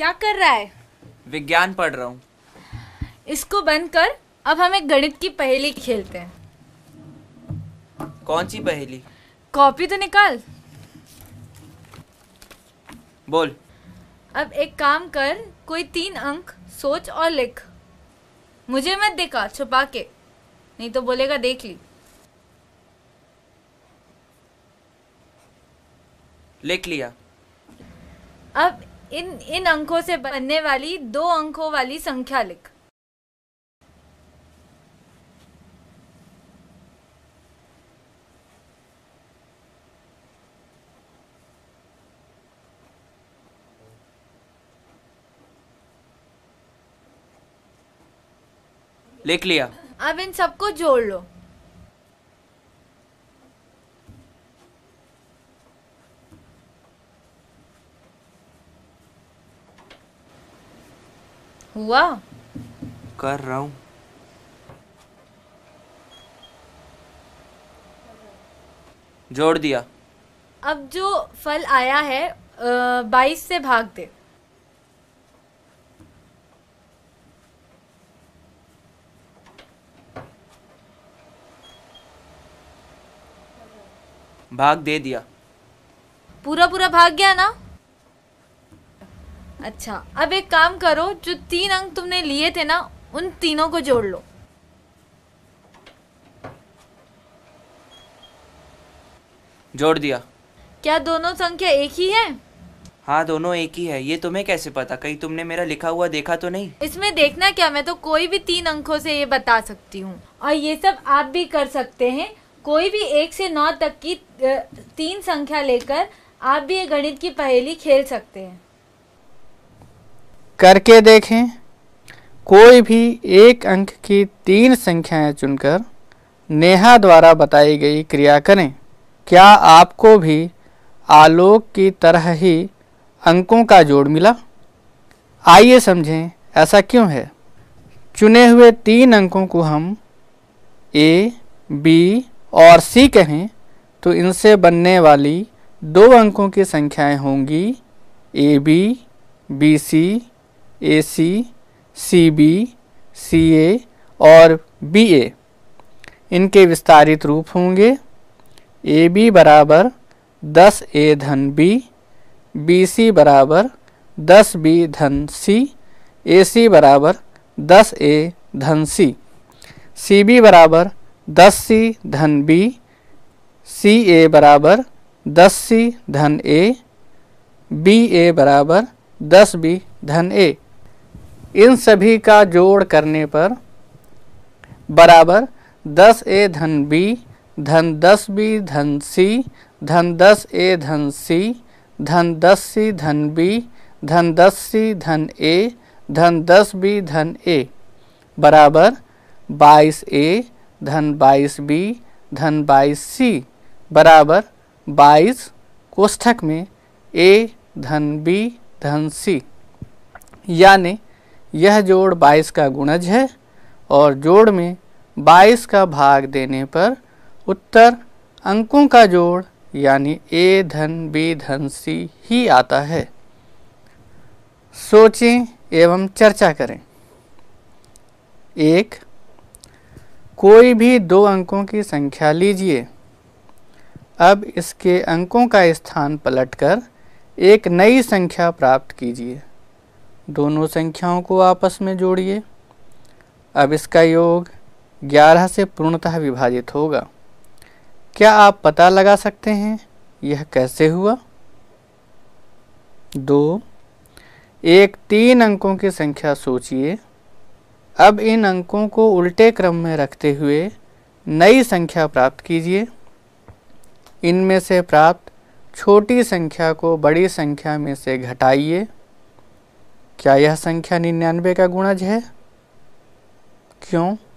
क्या कर रहा है? विज्ञान पढ़ रहा हूँ। इसको बंद कर, अब हम एक गणित की पहेली खेलते हैं। कौन सी पहेली? कॉपी तो निकाल। बोल। अब एक काम कर, कोई 3 अंक सोच और लिख। मुझे मत दिखा, छुपा के, नहीं तो बोलेगा देख ली। लिख लिया। अब इन अंकों से बनने वाली 2 अंकों वाली संख्या लिख। लिख लिया। अब इन सबको जोड़ लो। हुआ? कर रहा हूँ। जोड़ दिया। अब जो फल आया है 22 से भाग दे। भाग दे दिया। पूरा भाग गया ना? अच्छा, अब एक काम करो, जो 3 अंक तुमने लिए थे ना, उन तीनों को जोड़ लो। जोड़ दिया। क्या दोनों संख्या एक ही है? हाँ, दोनों एक ही है। ये तुम्हें कैसे पता? कहीं तुमने मेरा लिखा हुआ देखा तो नहीं? इसमें देखना क्या, मैं तो कोई भी 3 अंकों से ये बता सकती हूँ। और ये सब आप भी कर सकते हैं। कोई भी 1 से 9 तक की 3 संख्या लेकर आप भी ये गणित की पहेली खेल सकते हैं। करके देखें। कोई भी 1 अंक की 3 संख्याएं चुनकर नेहा द्वारा बताई गई क्रिया करें। क्या आपको भी आलोक की तरह ही अंकों का जोड़ मिला? आइए समझें ऐसा क्यों है। चुने हुए 3 अंकों को हम ए, बी और सी कहें तो इनसे बनने वाली 2 अंकों की संख्याएं होंगी A B, B C, A C, C B, C A और बी ए। इनके विस्तारित रूप होंगे ए बी बराबर 10 ए धन बी, बी सी बराबर 10 बी धन सी, ए सी बराबर 10 ए धन सी, सी बी बराबर 10 सी धन बी, सी ए बराबर 10 सी धन ए, बी ए बराबर 10 बी धन ए। इन सभी का जोड़ करने पर बराबर 10 ए धन बी धन 10 बी धन सी धन 10 ए धन सी धन 10 सी धन बी धन 10 सी धन ए धन 10 बी धन ए बराबर 22 ए धन 22 बी धन 22 सी बराबर 22 कोष्ठक में ए धन बी धन सी। यानी यह जोड़ 22 का गुणज है और जोड़ में 22 का भाग देने पर उत्तर अंकों का जोड़ यानी ए धन बी धन सी ही आता है। सोचें एवं चर्चा करें। 1. कोई भी 2 अंकों की संख्या लीजिए। अब इसके अंकों का स्थान पलटकर एक नई संख्या प्राप्त कीजिए। दोनों संख्याओं को आपस में जोड़िए। अब इसका योग 11 से पूर्णतः विभाजित होगा। क्या आप पता लगा सकते हैं यह कैसे हुआ? 2. एक 3 अंकों की संख्या सोचिए। अब इन अंकों को उल्टे क्रम में रखते हुए नई संख्या प्राप्त कीजिए। इनमें से प्राप्त छोटी संख्या को बड़ी संख्या में से घटाइए। क्या यह संख्या 99 का गुणज है? क्यों?